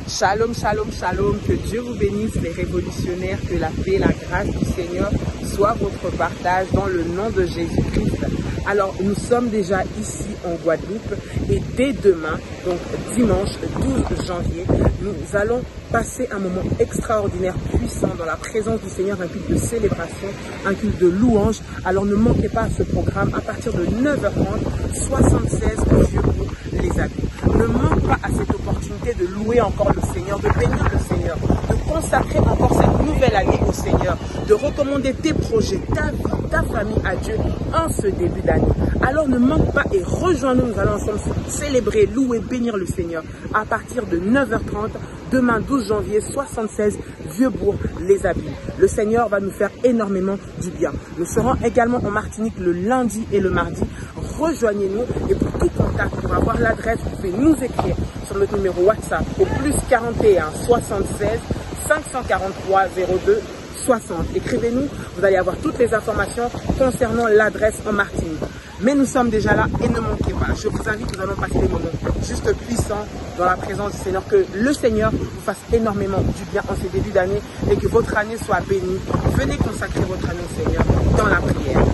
Shalom, shalom, shalom, que Dieu vous bénisse les révolutionnaires, que la paix, la grâce du Seigneur soit votre partage dans le nom de Jésus-Christ. Alors, nous sommes déjà ici en Guadeloupe et dès demain, donc dimanche 12 janvier, nous allons passer un moment extraordinaire, puissant dans la présence du Seigneur, un culte de célébration, un culte de louange. Alors, ne manquez pas ce programme à partir de 9h30, 76 vieux pour les amis. Ne manque pas à cette opportunité de louer encore le Seigneur, de bénir le Seigneur, de consacrer encore cette nouvelle année au Seigneur, de recommander tes projets, ta vie, ta famille à Dieu en ce début d'année. Alors ne manque pas et rejoins-nous, nous allons ensemble célébrer, louer, bénir le Seigneur à partir de 9h30, demain 12 janvier 76, Vieux-Bourg, les Abîmes. Le Seigneur va nous faire énormément du bien. Nous serons également en Martinique le lundi et le mardi. Rejoignez-nous et pour tout contact, pour avoir l'adresse, vous pouvez nous écrire sur notre numéro WhatsApp au plus 41 76 543 02 60. Écrivez-nous, vous allez avoir toutes les informations concernant l'adresse en Martinique. Mais nous sommes déjà là et ne manquez pas. Je vous invite, nous allons passer des moments juste puissants dans la présence du Seigneur. Que le Seigneur vous fasse énormément du bien en ce début d'année et que votre année soit bénie. Venez consacrer votre année au Seigneur dans la prière.